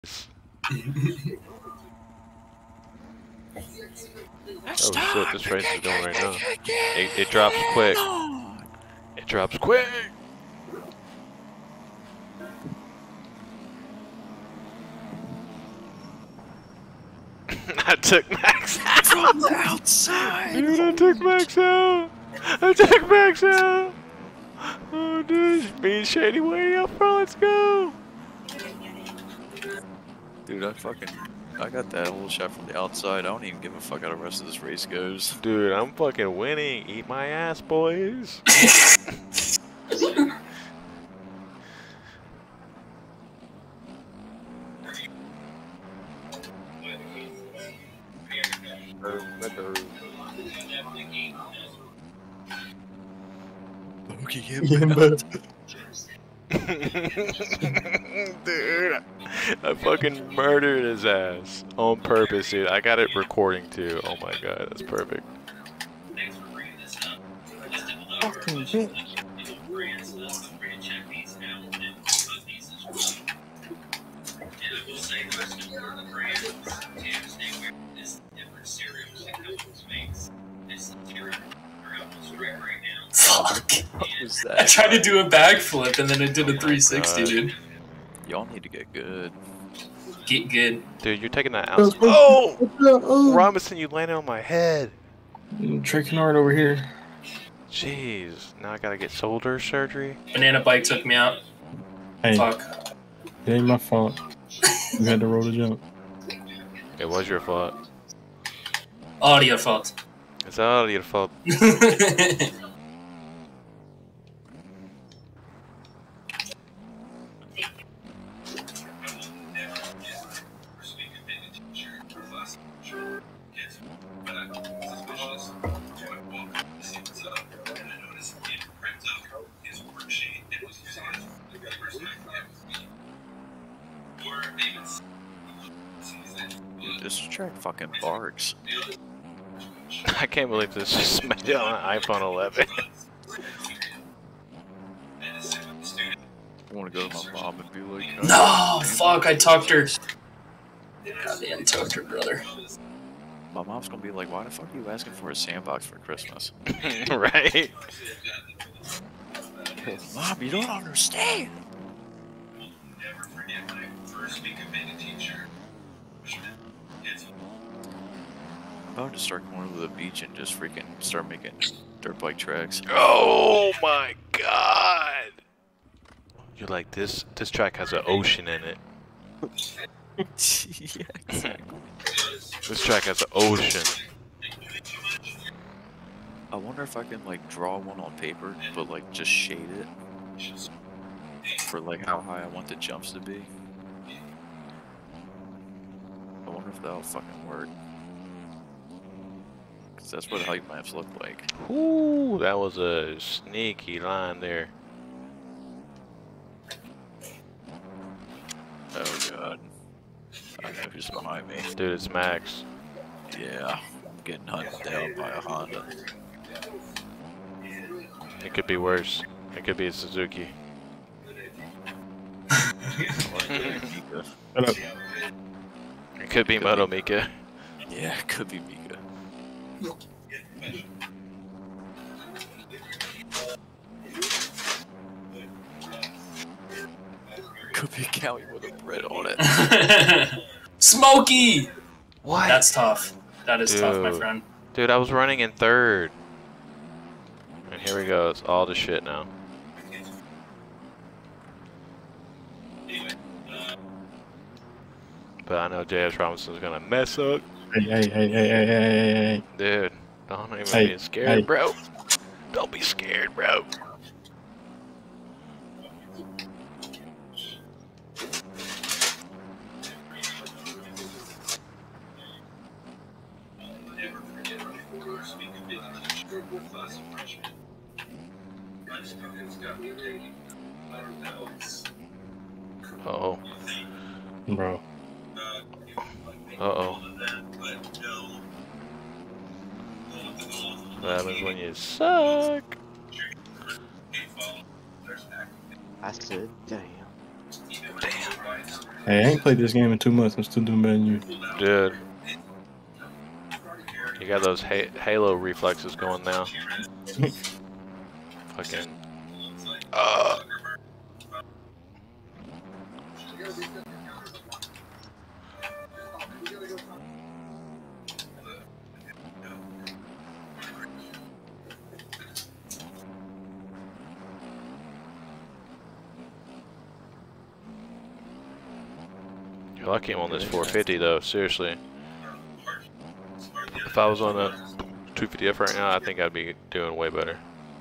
Oh shit, this race is going right now. It drops quick. It drops quick! I took Max out! From the outside! Dude, I took Max out! I took Max out! Oh dude, me and Shady way up front, let's go! Dude, I got that whole shot from the outside. I don't even give a fuck how the rest of this race goes. Dude, I'm fucking winning. Eat my ass, boys. Dude, I fucking murdered his ass on purpose, dude. I got it recording too. Oh my god, that's perfect. Fucking bitch. Fuck. What was that? I tried to do a backflip and then it did a 360, dude. Y'all need to get good. Get good. Dude, you're taking that out. Oh! Robinson, you landed on my head. Tricking hard over here. Jeez, now I gotta get shoulder surgery. Banana bike took me out. Hey, Fuck. it ain't my fault. You had to roll the jump. It was your fault. All your fault. It's all your fault. Dude, this track fucking barks. I can't believe this just made it on an iPhone 11. I want to go to my mom and be like, oh, No, fuck, I tucked her. Goddamn tucked her, brother. my mom's gonna be like, why the fuck are you asking for a sandbox for Christmas? Right? Mom, you don't understand. I'm about to start going to the beach and just freaking start making dirt bike tracks. Oh my god! You're like, this track has an ocean in it. Yeah, exactly. This track has an ocean. I wonder if I can like draw one on paper, but like just shade it for like how high I want the jumps to be. I wonder if that'll fucking work. Cause that's what height maps look like. Ooh, that was a sneaky line there. Oh god. I know who's behind me. Dude, it's Max. Yeah, I'm getting hunted down by a Honda. It could be worse. It could be a Suzuki. Mika. Shut up. It could be Moto Mika. Yeah, it could be Mika. Could be Cowie with a bread on it. Smokey! What? That's tough. That is tough, my Dude. friend. Dude, I was running in third. And here we go. It's all the shit now. But I know J.S. Robinson's gonna mess up. Hey. Dude, don't even Hey, be scared, hey. bro. Don't be scared, bro. Uh-oh. Bro. Uh-oh. What happens when you suck? I said, damn. Damn. Hey, I ain't played this game in 2 months. I'm still doing better than you. Dude. You got those Halo reflexes going now. Fucking. You're lucky I'm on this 450 though, seriously. If I was on a 250F right now, I think I'd be doing way better.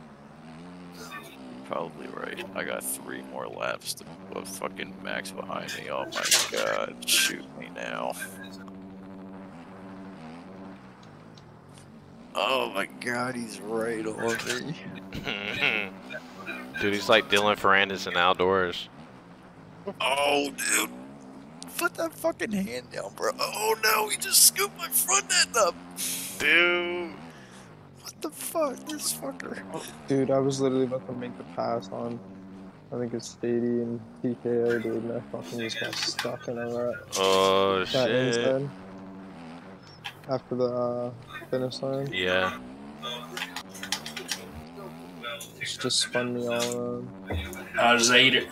Probably right. I got 3 more laps to put fucking Max behind me. Oh my god, shoot me now. Oh my god, he's right on me. Dude, he's like Dylan Ferrandis in Outdoors. Oh, dude. Put that fucking hand down, bro. Oh no, he just scooped my front end up. Dude. What the fuck? This fucker. Dude, I was literally about to make the pass on, I think it's Stady and TKO, dude, and I fucking just got stuck in a rut. Oh, Got shit. inside after the finish line. Yeah. It just spun me all around. I just ate it.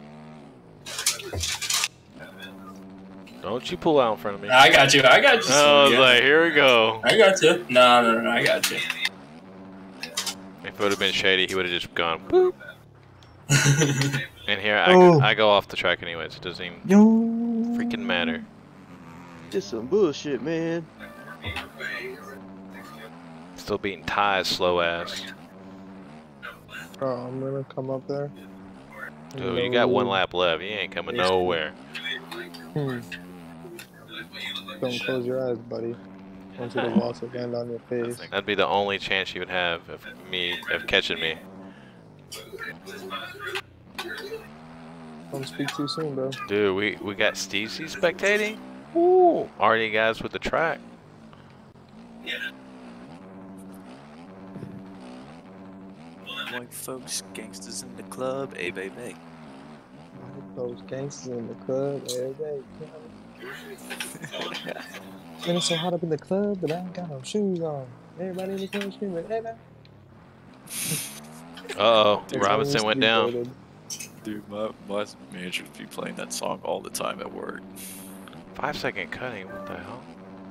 Don't you pull out in front of me. I got you. I got you. I was like, here we go. I got you. No, I got you. If it would have been Shady, he would have just gone, boop. And here, I go off the track anyways. It doesn't even freaking matter. Just some bullshit, man. Still beating Ty's slow ass. Oh, I'm gonna come up there. Dude, you got 1 lap left. You ain't coming nowhere. Don't close your eyes, buddy. I want you to watch it land on your face. That'd be the only chance you would have of catching me. Don't speak too soon, bro. Dude, we got Steve C spectating. Ooh, already guys with the track. White folks, gangsters in the club, hey baby. Those gangsters in the club, every day. Man, it's so hot up in the club, but I ain't got no shoes on. Everybody in the club screaming, hey man. Uh-oh, Robinson went down. Voted. Dude, my manager would be playing that song all the time at work. 5-second cutting, what the hell?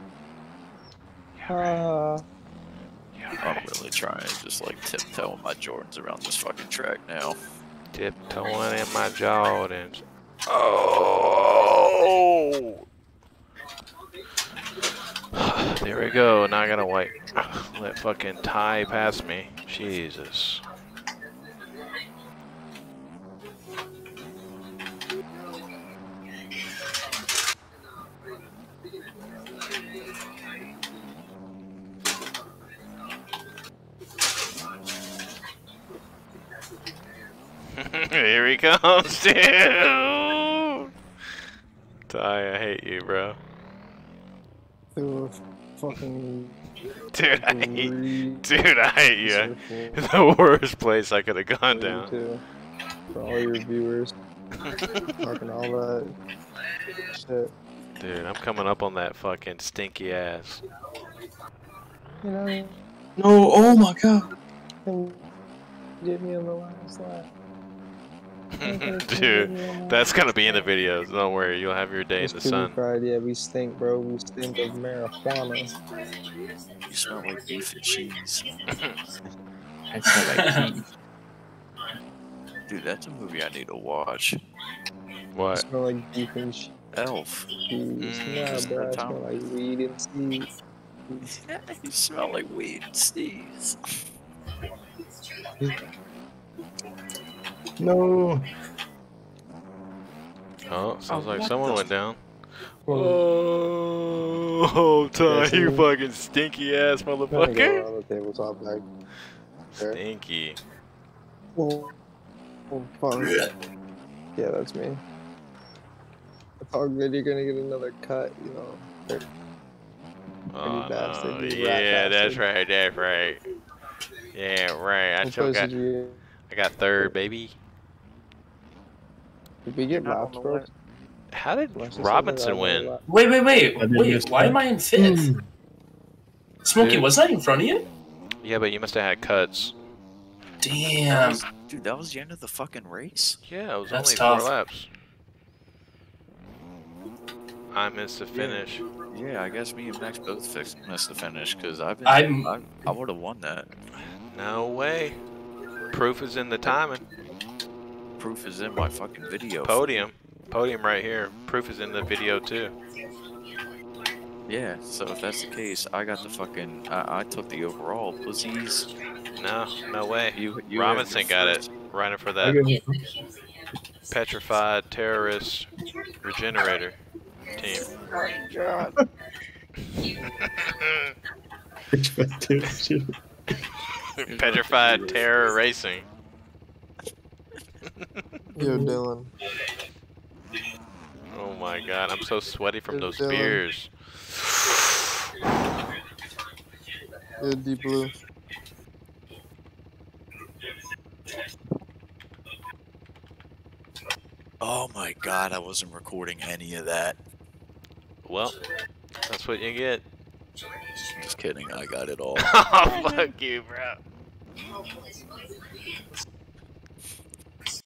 I'm really trying to just like tiptoe my Jordans around this fucking track now. Tiptoeing in my Jordans. Oh! There we go. Now I gotta let fucking Ty pass me. Jesus. Here he comes, dude. Ty, I hate you, bro. Dude, fucking. Dude, I hate you. The worst place I could have gone down. Too. For all your viewers. Talking all that shit. Dude, I'm coming up on that fucking stinky ass. You know, No, oh my god. get me on the last lap. Dude, that's gonna be in the videos. Don't worry, you'll have your day in the sun. Fried, yeah, we stink, bro. We stink of marijuana. You smell like beef and cheese. I smell like cheese. Dude, that's a movie I need to watch. What? Smell like beef and cheese. Elf. Nah, bro. I smell like weed and seeds. Yeah, you smell like weed and sneeze. No. Oh, sounds like someone went down. Oh, Oh, Ty, Yeah, you see? fucking stinky ass I'm gonna go motherfucker. around the tabletop back there. Stinky. Oh, fuck. Yeah, that's me. It's all good. You're gonna get another cut, you know. Oh, bastard, no. you rat Yeah, that's bastard. right, that's right. Yeah, right. I What still place got, did you? I got third, baby. Did we get Not on laps, the bro? left. How did Watch this Robinson other win? lap. Wait, I did miss why that. am I in fifth? Smokey, Dude. was I in front of you? Yeah, but you must have had cuts. Damn. Dude, that was the end of the fucking race? Yeah, it was That's only tough. 4 laps. I missed the finish. Yeah, I guess me and Max both missed the finish because I would have won that. No way. Proof is in the timing. Proof is in my fucking video. Podium. Podium right here. Proof is in the video too. Yeah, so if that's the case, I got the fucking. I took the overall. Pussies. No way. You Robinson got it. Running for I that give it. petrified terrorist regenerator team. God. Petrified terror racing. Yo, Dylan. Oh my god, I'm so sweaty from Here's those Dylan. beers. Yo, Deep Blue. Oh my god, I wasn't recording any of that. Well, that's what you get. Just kidding, I got it all. Oh, fuck you, bro.